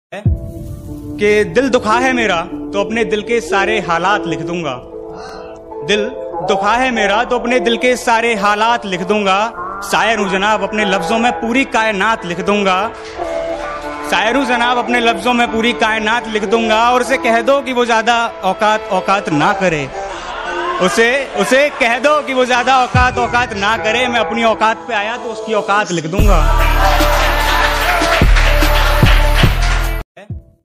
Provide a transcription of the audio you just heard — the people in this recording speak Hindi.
कि दिल दुखा है मेरा तो अपने दिल के सारे हालात लिख दूंगा। दिल दुखा है मेरा तो अपने दिल के सारे हालात लिख दूंगा। शायर हूं जनाब, अपने लफ्जों में पूरी कायनात लिख दूंगा। शायर हूं जनाब, अपने लफ्जों में पूरी कायनात लिख दूंगा। और उसे कह दो कि वो ज्यादा औकात ना करे। उसे कह दो कि वो ज्यादा औकात ना करे। मैं अपनी औकात पे आया तो उसकी औकात लिख दूंगा।